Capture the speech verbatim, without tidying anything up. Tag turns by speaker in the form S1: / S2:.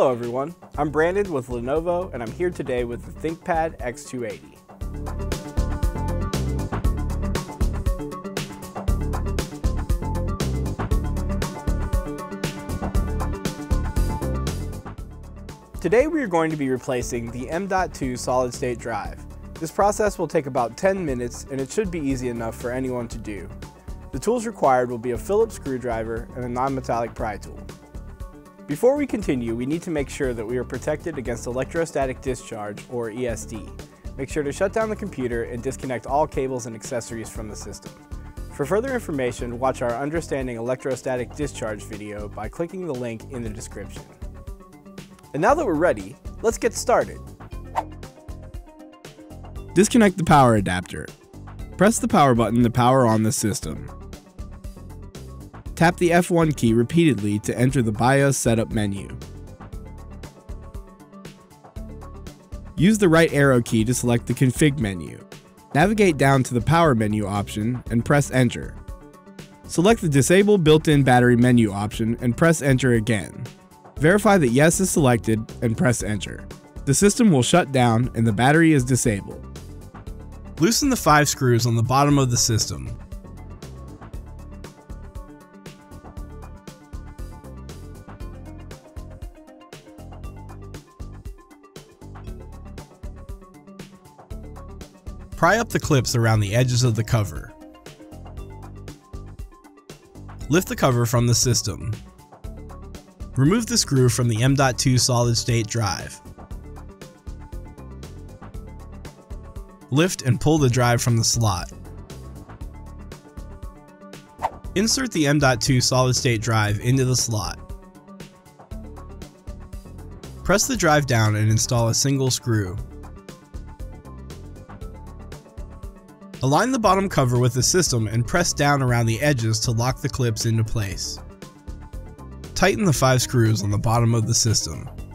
S1: Hello everyone, I'm Brandon with Lenovo and I'm here today with the ThinkPad X two eighty. Today we are going to be replacing the M dot two solid state drive. This process will take about ten minutes and it should be easy enough for anyone to do. The tools required will be a Phillips screwdriver and a non-metallic pry tool. Before we continue, we need to make sure that we are protected against electrostatic discharge, or E S D. Make sure to shut down the computer and disconnect all cables and accessories from the system. For further information, watch our Understanding Electrostatic Discharge video by clicking the link in the description. And now that we're ready, let's get started.
S2: Disconnect the power adapter. Press the power button to power on the system. Tap the F one key repeatedly to enter the BIOS setup menu. Use the right arrow key to select the config menu. Navigate down to the power menu option and press enter. Select the disable built-in battery menu option and press enter again. Verify that yes is selected and press enter. The system will shut down and the battery is disabled. Loosen the five screws on the bottom of the system. Pry up the clips around the edges of the cover. Lift the cover from the system. Remove the screw from the M dot two solid state drive. Lift and pull the drive from the slot. Insert the M dot two solid state drive into the slot. Press the drive down and install a single screw. Align the bottom cover with the system and press down around the edges to lock the clips into place. Tighten the five screws on the bottom of the system.